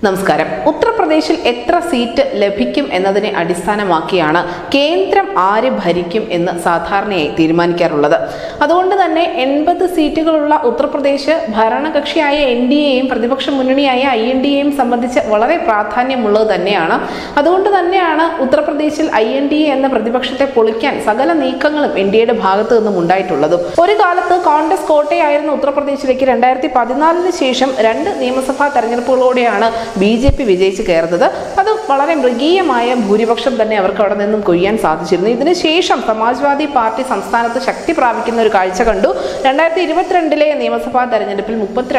നമസ്കാരം. ഉത്തർപ്രദേശിൽ എത്ര സീറ്റ് ലഭിക്കും എന്നതിനെ അടിസ്ഥാനമാക്കിയാണ് കേന്ദ്രം ആര് ഭരിക്കും എന്ന് സാധാരണയായി തീരുമാനിക്കാറുള്ളത്. അതുകൊണ്ട് തന്നെ 80 സീറ്റുകളുള്ള ഉത്തർപ്രദേശ് ഭരണകക്ഷിയായ NDAയും പ്രതിപക്ഷ മുന്നണിയായ INDAയും സംബന്ധിച്ച് വളരെ പ്രാധാന്യമുള്ളത് തന്നെയാണ്. അതുകൊണ്ട് തന്നെയാണ് ഉത്തർപ്രദേശിൽ INDA എന്ന പ്രതിപക്ഷത്തെ പൊളിക്കാൻ സകല നീക്കങ്ങളും NDAയുടെ ഭാഗത്തു നിന്നും ഉണ്ടായിട്ടുള്ളതും. ഒരു കാലത്ത് കോൺഗ്രസ് കോട്ടയായിരുന്ന ഉത്തർപ്രദേശിലേക്ക് 2014 ശേഷം 2 നിയമസഭാ തെരഞ്ഞെടുപ്പുകളോടെയാണ് BJP വിജയിച്ച് കയറുന്നത്. അത് വളരെ മൃഗീയമായ ഭൂരിപക്ഷം തന്നെ അവർക്ക് അവിടെ നിന്നും കൊയ്യാൻ സാധിച്ചിരുന്നു. ഇതിനുശേഷം സമാജ്വാദി പാർട്ടി സംസ്ഥാനത്ത് ശക്തി പ്രാപിക്കുന്ന ഒരു കാഴ്ച കണ്ടു. 2022 നിയമസഭാ തെരഞ്ഞെടുപ്പിൽ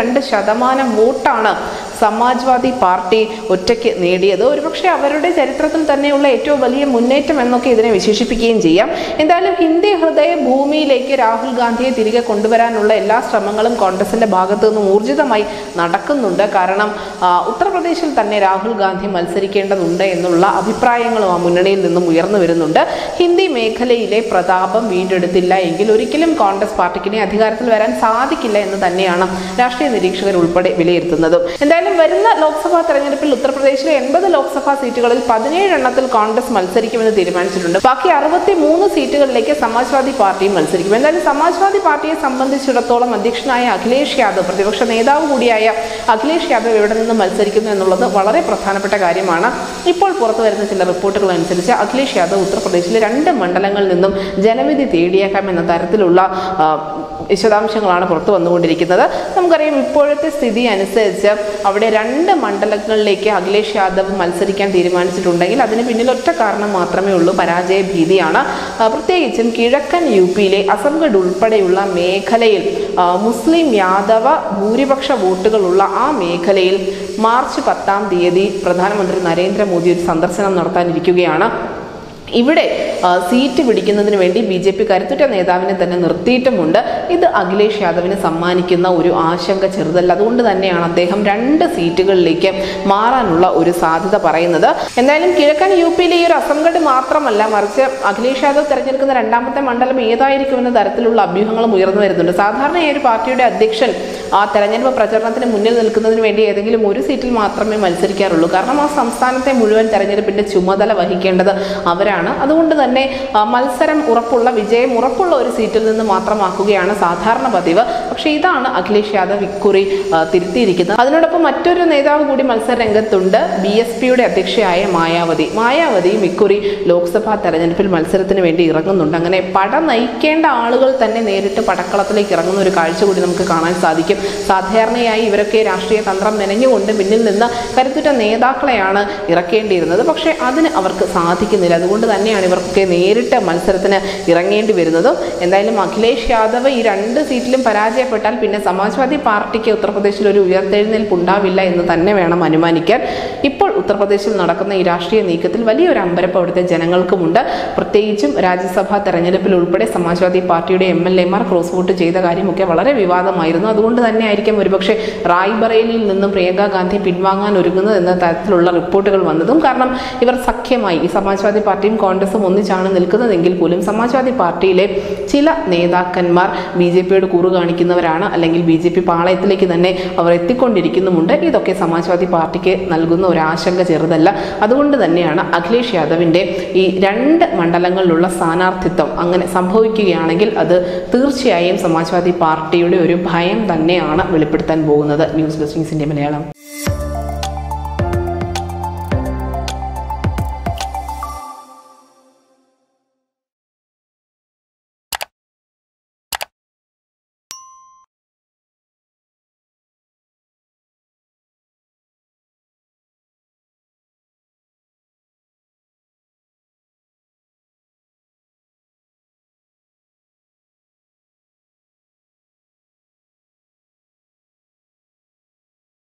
32% വോട്ടാണ് സമാജ്വാദി പാർട്ടി ഒറ്റയ്ക്ക് നേടിയത്. ഒരുപക്ഷെ അവരുടെ ചരിത്രത്തിൽ തന്നെയുള്ള ഏറ്റവും വലിയ മുന്നേറ്റം എന്നൊക്കെ ഇതിനെ വിശേഷിപ്പിക്കുകയും ചെയ്യാം. എന്തായാലും ഹിന്ദി ഹൃദയ ഭൂമിയിലേക്ക് രാഹുൽ ഗാന്ധിയെ തിരികെ കൊണ്ടുവരാനുള്ള എല്ലാ ശ്രമങ്ങളും കോൺഗ്രസിന്റെ ഭാഗത്തു നിന്നും ഊർജിതമായി നടക്കുന്നുണ്ട്. കാരണം ഉത്തർപ്രദേശിൽ തന്നെ രാഹുൽ ഗാന്ധി മത്സരിക്കേണ്ടതുണ്ട് എന്നുള്ള അഭിപ്രായങ്ങളും ആ മുന്നണിയിൽ നിന്നും ഉയർന്നു വരുന്നുണ്ട്. ഹിന്ദി മേഖലയിലെ പ്രതാപം വീണ്ടെടുത്തില്ല എങ്കിൽ ഒരിക്കലും കോൺഗ്രസ് പാർട്ടിക്ക് അധികാരത്തിൽ വരാൻ സാധിക്കില്ല എന്ന് തന്നെയാണ് രാഷ്ട്രീയ നിരീക്ഷകർ ഉൾപ്പെടെ വിലയിരുത്തുന്നത്. എന്തായാലും വരുന്ന ലോക്സഭാ തെരഞ്ഞെടുപ്പിൽ ഉത്തർപ്രദേശിലെ 80 ലോക്സഭാ സീറ്റുകളിൽ 17 എണ്ണത്തിൽ കോൺഗ്രസ് മത്സരിക്കുമെന്ന് തീരുമാനിച്ചിട്ടുണ്ട്. ബാക്കി 63 സീറ്റുകളിലേക്ക് സമാജ്വാദി പാർട്ടിയും മത്സരിക്കും. എന്തായാലും സമാജ്വാദി പാർട്ടിയെ സംബന്ധിച്ചിടത്തോളം അധ്യക്ഷനായ അഖിലേഷ് യാദവ്, പ്രതിപക്ഷ നേതാവ് കൂടിയായ അഖിലേഷ് യാദവ് ഇവിടെ നിന്ന് മത്സരിക്കുന്നു എന്നുള്ളത് വളരെ പ്രധാനപ്പെട്ട കാര്യമാണ്. ഇപ്പോൾ പുറത്തു വരുന്ന ചില റിപ്പോർട്ടുകൾ അനുസരിച്ച് അഖിലേഷ് യാദവ് ഉത്തർപ്രദേശിലെ 2 മണ്ഡലങ്ങളിൽ നിന്നും ജനവിധി തേടിയേക്കാം എന്ന തരത്തിലുള്ള വിശദാംശങ്ങളാണ് പുറത്തു വന്നുകൊണ്ടിരിക്കുന്നത്. നമുക്കറിയാം, ഇപ്പോഴത്തെ സ്ഥിതി അനുസരിച്ച് അവിടെ 2 മണ്ഡലങ്ങളിലേക്ക് അഖിലേഷ് യാദവ് മത്സരിക്കാൻ തീരുമാനിച്ചിട്ടുണ്ടെങ്കിൽ അതിന് പിന്നിൽ ഒറ്റ കാരണം മാത്രമേ ഉള്ളൂ, പരാജയ ഭീതിയാണ്. പ്രത്യേകിച്ചും കിഴക്കൻ UPയിലെ അസംഗഡ് ഉൾപ്പെടെയുള്ള മേഖലയിൽ മുസ്ലിം യാദവ ഭൂരിപക്ഷ വോട്ടുകളുള്ള ആ മേഖലയിൽ മാർച്ച് 10 പ്രധാനമന്ത്രി നരേന്ദ്രമോദി ഒരു സന്ദർശനം നടത്താനിരിക്കുകയാണ്. ഇവിടെ സീറ്റ് പിടിക്കുന്നതിന് വേണ്ടി BJP കരുത്തുറ്റ നേതാവിനെ തന്നെ നിർത്തിയിട്ടുമുണ്ട്. ഇത് അഖിലേഷ് യാദവിന് സമ്മാനിക്കുന്ന ഒരു ആശങ്ക ചെറുതല്ല. അതുകൊണ്ട് തന്നെയാണ് അദ്ദേഹം 2 സീറ്റുകളിലേക്ക് മാറാനുള്ള ഒരു സാധ്യത പറയുന്നത്. എന്തായാലും കിഴക്കൻ UPയിലെ ഈ ഒരു അസംഗഡ് മാത്രമല്ല, മറിച്ച് അഖിലേഷ് യാദവ് തെരഞ്ഞെടുക്കുന്ന 2ാമത്തെ മണ്ഡലം ഏതായിരിക്കുമെന്ന തരത്തിലുള്ള അഭ്യൂഹങ്ങളും ഉയർന്നു വരുന്നുണ്ട്. സാധാരണയായി ഒരു പാർട്ടിയുടെ അധ്യക്ഷൻ ആ തെരഞ്ഞെടുപ്പ് പ്രചരണത്തിന് മുന്നിൽ നിൽക്കുന്നതിന് വേണ്ടി ഏതെങ്കിലും ഒരു സീറ്റിൽ മാത്രമേ മത്സരിക്കാറുള്ളൂ. കാരണം ആ സംസ്ഥാനത്തെ മുഴുവൻ തെരഞ്ഞെടുപ്പിന്റെ ചുമതല വഹിക്കേണ്ടത് അവരാണ്. അതുകൊണ്ട് തന്നെ മത്സരം ഉറപ്പുള്ള, വിജയം ഉറപ്പുള്ള ഒരു സീറ്റിൽ നിന്ന് മാത്രമാക്കുകയാണ് സാധാരണ പതിവ്. പക്ഷേ ഇതാണ് അഖിലേഷ് യാദവ് ഇക്കുറി തിരുത്തിയിരിക്കുന്നത്. അതിനോടൊപ്പം മറ്റൊരു നേതാവ് കൂടി മത്സര രംഗത്തുണ്ട്, BSPയുടെ അധ്യക്ഷയായ മായാവതിയും ഇക്കുറി ലോക്സഭാ തെരഞ്ഞെടുപ്പിൽ മത്സരത്തിന് വേണ്ടി ഇറങ്ങുന്നുണ്ട്. അങ്ങനെ പട നയിക്കേണ്ട ആളുകൾ തന്നെ നേരിട്ട് പടക്കളത്തിലേക്ക് ഇറങ്ങുന്ന ഒരു കാഴ്ച കൂടി നമുക്ക് കാണാൻ സാധിക്കും. സാധാരണയായി ഇവരൊക്കെ രാഷ്ട്രീയ തന്ത്രം മെനഞ്ഞുകൊണ്ട് പിന്നിൽ നിന്ന് കരുത്തുറ്റ നേതാക്കളെയാണ് ഇറക്കേണ്ടിയിരുന്നത്. പക്ഷേ അതിന് അവർക്ക് സാധിക്കുന്നില്ല. അതുകൊണ്ട് തന്നെയാണ് ഇവർക്കൊക്കെ നേരിട്ട് മത്സരത്തിന് ഇറങ്ങേണ്ടി വരുന്നതും. എന്തായാലും അഖിലേഷ് യാദവ് ഈ 2 സീറ്റിലും പരാജയപ്പെട്ടാൽ പിന്നെ സമാജ്വാദി പാർട്ടിക്ക് ഉത്തർപ്രദേശിൽ ഒരു ഉയർത്തെഴുന്നേൽപ്പ് ഉണ്ടാവില്ല എന്ന് തന്നെ വേണം അനുമാനിക്കാൻ. ഇപ്പോൾ ഉത്തർപ്രദേശിൽ നടക്കുന്ന ഈ രാഷ്ട്രീയ നീക്കത്തിൽ വലിയൊരു അമ്പരപ്പ് അവിടുത്തെ ജനങ്ങൾക്കുമുണ്ട്. പ്രത്യേകിച്ചും രാജ്യസഭാ തെരഞ്ഞെടുപ്പിൽ ഉൾപ്പെടെ സമാജ്വാദി പാർട്ടിയുടെ MLAമാർ ക്രോസ് വോട്ട് ചെയ്ത കാര്യമൊക്കെ വളരെ വിവാദമായിരുന്നു. അതുകൊണ്ട് തന്നെ ആയിരിക്കും ഒരുപക്ഷെ റായ്ബറേലിയിൽ നിന്നും പ്രിയങ്ക ഗാന്ധി പിൻവാങ്ങാൻ ഒരുങ്ങുന്നത് എന്ന തരത്തിലുള്ള റിപ്പോർട്ടുകൾ വന്നതും. കാരണം ഇവർ സഖ്യമായി, ഈ സമാജ്വാദി പാർട്ടിയും കോൺഗ്രസും ഒന്നിച്ചാണ് നിൽക്കുന്നതെങ്കിൽ പോലും സമാജ്വാദി പാർട്ടിയിലെ ചില നേതാക്കന്മാർ BJPയോട് കൂറു കാണിക്കുന്നവരാണ്, അല്ലെങ്കിൽ BJP പാളയത്തിലേക്ക് തന്നെ അവർ എത്തിക്കൊണ്ടിരിക്കുന്നുമുണ്ട്. ഇതൊക്കെ സമാജ്വാദി പാർട്ടിക്ക് നൽകുന്ന ഒരു ആശങ്ക ചെറുതല്ല. അതുകൊണ്ട് തന്നെയാണ് അഖിലേഷ് യാദവിൻ്റെ ഈ 2 മണ്ഡലങ്ങളിലുള്ള സ്ഥാനാർത്ഥിത്വം അങ്ങനെ സംഭവിക്കുകയാണെങ്കിൽ അത് തീർച്ചയായും സമാജ്വാദി പാർട്ടിയുടെ ഒരു ഭയം തന്നെയാണ് വെളിപ്പെടുത്താൻ പോകുന്നത്. ന്യൂസ് ഡെസ്ക് ന്യൂസിൻ്റെ മലയാളം.